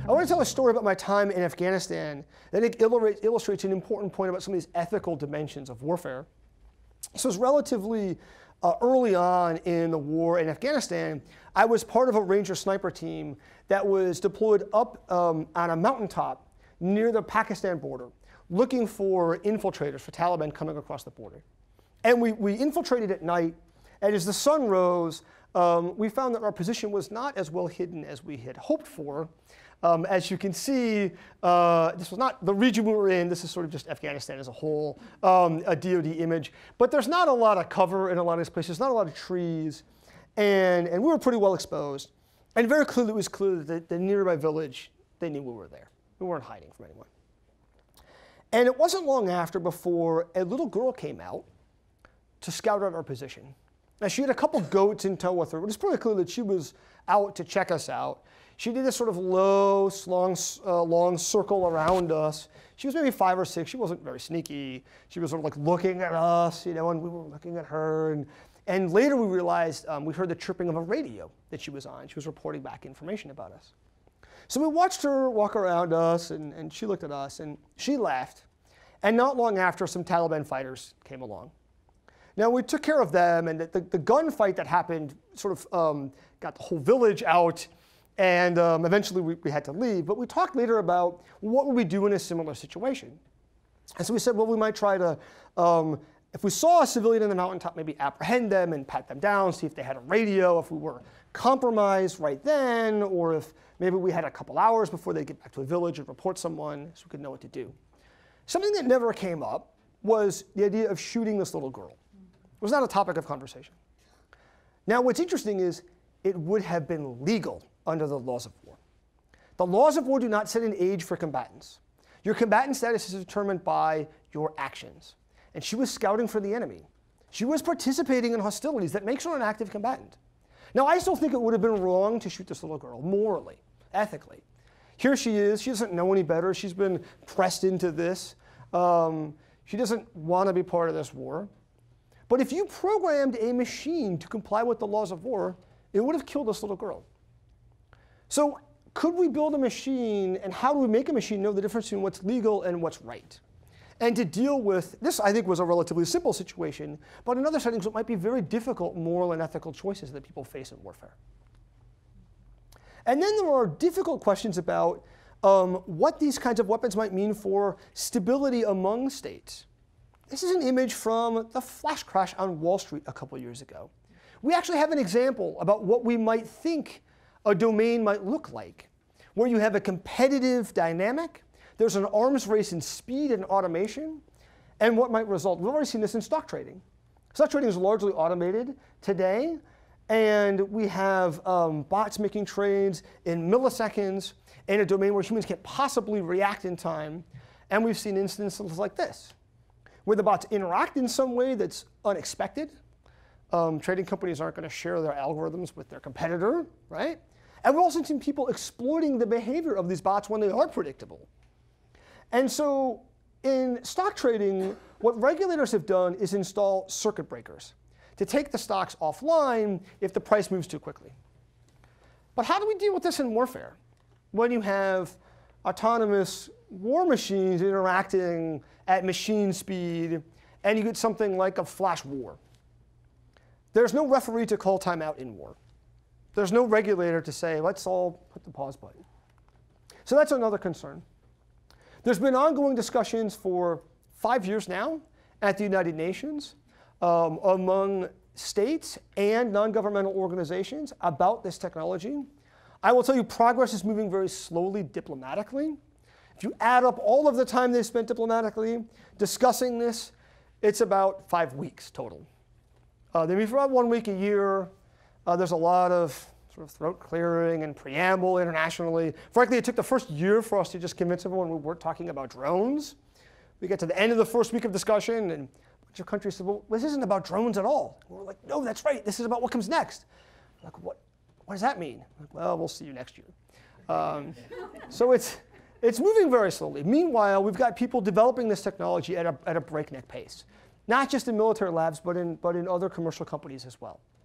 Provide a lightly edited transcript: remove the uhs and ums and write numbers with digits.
I want to tell a story about my time in Afghanistan that illustrates an important point about some of these ethical dimensions of warfare. So it's relatively early on in the war in Afghanistan. I was part of a Ranger sniper team that was deployed up on a mountaintop near the Pakistan border, looking for infiltrators, for Taliban coming across the border. And we infiltrated at night, and as the sun rose, we found that our position was not as well hidden as we had hoped for. As you can see, this was not the region we were in. This is sort of just Afghanistan as a whole, a DoD image. But there's not a lot of cover in a lot of these places, not a lot of trees. And we were pretty well exposed. And very clearly, it was clear that the nearby village, they knew we were there. We weren't hiding from anyone. And it wasn't long after before a little girl came out to scout out our position. Now, she had a couple goats in tow with her, but it's pretty clear that she was out to check us out. She did this sort of low, long circle around us. She was maybe 5 or 6. She wasn't very sneaky. She was sort of like looking at us, you know, and we were looking at her. And later we realized we heard the chirping of a radio that she was on. She was reporting back information about us. So we watched her walk around us, and she looked at us, and she left. And not long after, some Taliban fighters came along. Now, we took care of them, and the gunfight that happened sort of got the whole village out, and eventually we had to leave. But we talked later about what would we do in a similar situation. And so we said, well, we might try to, if we saw a civilian in the mountaintop, maybe apprehend them and pat them down, see if they had a radio, if we were compromised right then, or if maybe we had a couple hours before they get back to a village and report someone so we could know what to do. Something that never came up was the idea of shooting this little girl. It was not a topic of conversation. Now, what's interesting is it would have been legal under the laws of war. The laws of war do not set an age for combatants. Your combatant status is determined by your actions. And she was scouting for the enemy. She was participating in hostilities. That makes her an active combatant. Now, I still think it would have been wrong to shoot this little girl, morally, ethically. Here she is. She doesn't know any better. She's been pressed into this. She doesn't want to be part of this war. But if you programmed a machine to comply with the laws of war, it would have killed this little girl. So could we build a machine, and how do we make a machine know the difference between what's legal and what's right? And to deal with this, I think, was a relatively simple situation, but in other settings, it might be very difficult moral and ethical choices that people face in warfare. And then there are difficult questions about what these kinds of weapons might mean for stability among states. This is an image from the flash crash on Wall Street a couple years ago. We actually have an example about what we might think a domain might look like, where you have a competitive dynamic, there's an arms race in speed and automation, and what might result. We've already seen this in stock trading. Stock trading is largely automated today, and we have bots making trades in milliseconds in a domain where humans can't possibly react in time, and we've seen instances like this, where the bots interact in some way that's unexpected. Trading companies aren't going to share their algorithms with their competitor, right? And we've also seen people exploiting the behavior of these bots when they are predictable. And so in stock trading, what regulators have done is install circuit breakers to take the stocks offline if the price moves too quickly. But how do we deal with this in warfare when you have autonomous war machines interacting at machine speed, and you get something like a flash war? There's no referee to call timeout in war. There's no regulator to say, let's all put the pause button. So that's another concern. There's been ongoing discussions for 5 years now at the United Nations among states and non-governmental organizations about this technology. I will tell you, progress is moving very slowly diplomatically. If you add up all of the time they've spent diplomatically discussing this, it's about 5 weeks total. They meet for about 1 week a year. There's a lot of sort of throat clearing and preamble internationally. Frankly, it took the first year for us to just convince everyone we weren't talking about drones. We get to the end of the first week of discussion, and a bunch of countries said, well, this isn't about drones at all. And we're like, no, that's right. This is about what comes next. We're like, what does that mean? Like, well, we'll see you next year. So it's moving very slowly. Meanwhile, we've got people developing this technology at a breakneck pace, not just in military labs, but in other commercial companies as well.